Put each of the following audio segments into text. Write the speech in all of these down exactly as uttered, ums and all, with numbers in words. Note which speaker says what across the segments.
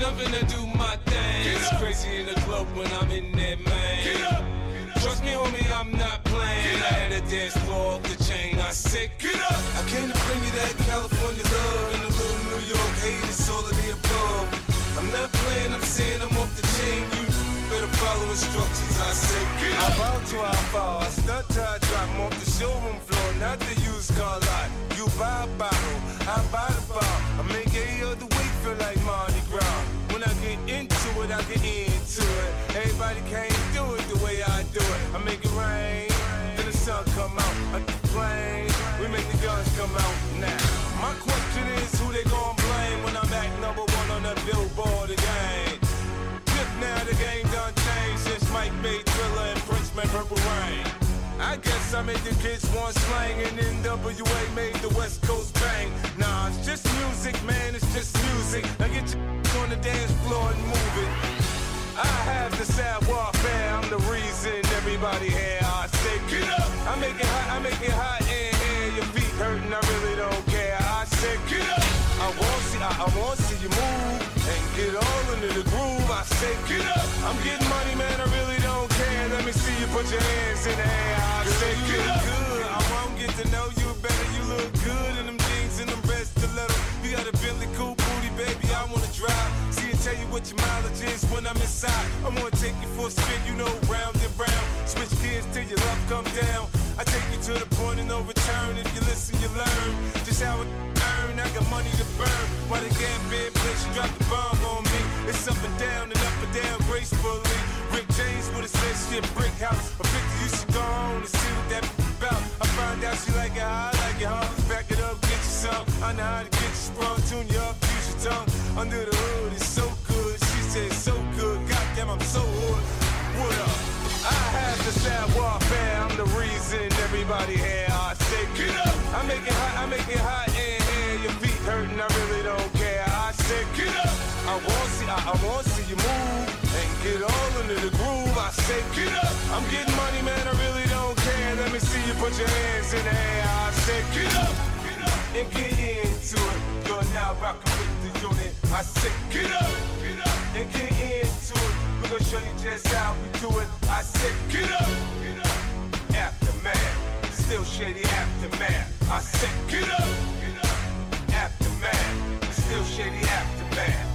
Speaker 1: up and I do my thing. It's crazy in the club when I'm in there, man. Get up. Trust me, homie, I'm not playing. I had a dance floor off the chain. I said, get up. I came to bring you that California love and a little New York hate. It's all of the above. I'm not playing, I'm saying I'm off the chain. You better follow instructions. I said, get up. I bow to I fall. I stunt till I drop. I'm off the showroom floor, not the used car lot. You buy a bottle, I buy the bar. I make any other week feel like Mardi Gras. When I get into it, I get into it. Everybody can't do it the way I do it. I make it rain, then the sun come out. I get the plane, we make the guns come out. Now, my question is who they gon' blame when I'm at number one on the Billboard again? Just now the game done changed since Mike made Thriller and Prince made Purple Rain. I guess I made the kids want slang and N W A made the West Coast bang. Nah, it's just music, man, it's just music. Now get your on the dance floor and move it. I have the sad warfare, I'm the reason everybody here. I say get up. I make it hot, I make it hot in here. Your feet hurting, I really don't care. I say get up. I want see, I, I want to see you move and get all into the groove. I say get up. I'm getting money, man, I really don't care. Let me see you put your hands in the air. I say get up. Good. I won't get to know you better. You look good in them jeans and them red stilettos. You got a Bentley cool booty, baby. I wanna drive. See and tell you what your mileage is when I'm inside. I wanna take you for a spin, you know, round and round. Switch gears till your love come down. I take you to the point of no return. If you listen, you learn just how it earn. I got money to burn. While the gambit place, you drop the bomb on me. It's up and down and up and down gracefully. Rick James would have said shit, brick house. A picture you should go on and see what that about. I find out she like it how I like it, huh? Back it up, get you some. I know how to get you sprung, tune you up, use your tongue. Under the hood, it's so good. She said so good. Goddamn, I'm so hood. What up? I have the sad warfare. I'm the reason everybody here. I say get up. I make it hot. I make it hot in here. Your feet hurting. I really don't care. I say get up. I want see. I, I want to see you move and get all into the groove. I say get up. I'm getting money, man. I really don't care. Let me see you put your hands in the air. I say get up. Get up and get into it. You're now rocking with the unit. I say get up. Get up and get into it. We're gonna show you just how we do it. I said, get up, get up. Aftermath, still shady aftermath. I said, get up, get up. Aftermath, still shady aftermath.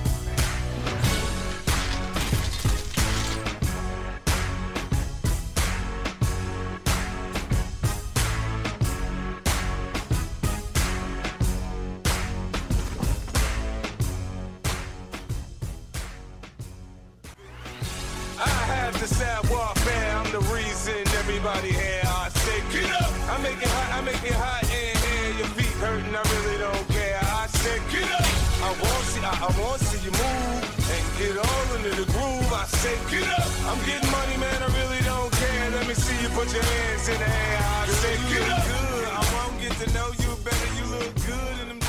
Speaker 1: The sad warfare, I'm the reason everybody here. I say get up. I make it hot, I make it hot in here. Your feet hurting, I really don't care. I say get up. I want see, I, I want to see you move and get all into the groove. I say get up. I'm getting money, man, I really don't care. Let me see you put your hands in the air. I say get up. Good. I won't get to know you better. You look good in them.